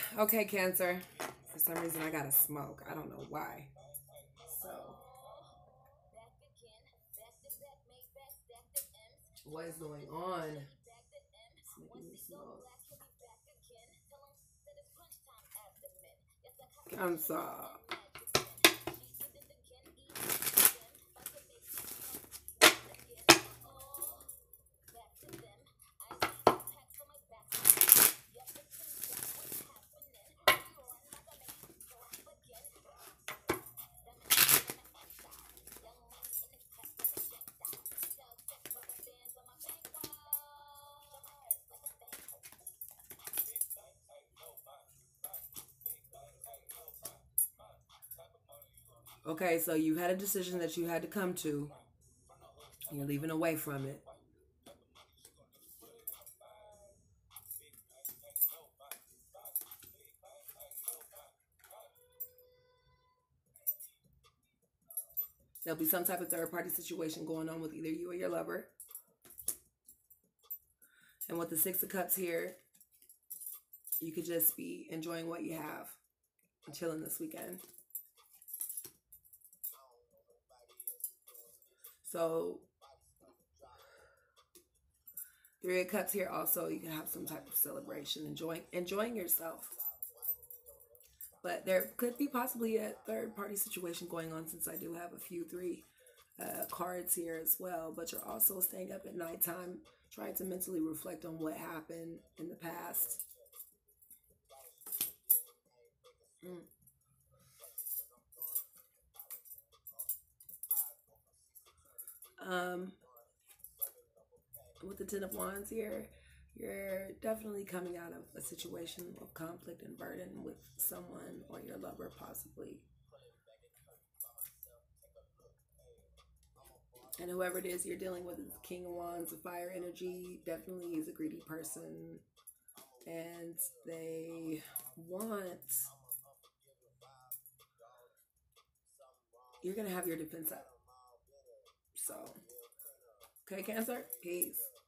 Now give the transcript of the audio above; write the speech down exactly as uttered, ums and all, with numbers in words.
Okay, Cancer. For some reason, I gotta smoke. I don't know why. So, what is going on? It's making me smoke. Cancer. Okay, so you had a decision that you had to come to. You're leaving away from it. There'll be some type of third party situation going on with either you or your lover. And with the Six of Cups here, you could just be enjoying what you have and chilling this weekend. So, Three of Cups here also, you can have some type of celebration, enjoying enjoying yourself. But there could be possibly a third party situation going on since I do have a few three uh, cards here as well. But you're also staying up at nighttime trying to mentally reflect on what happened in the past. Mm. Um, with the Ten of Wands here, you're definitely coming out of a situation of conflict and burden with someone or your lover, possibly. And whoever it is you're dealing with is King of Wands, a fire energy, definitely is a greedy person. And they want, you're going to have your defense up. So, okay, Cancer? Peace.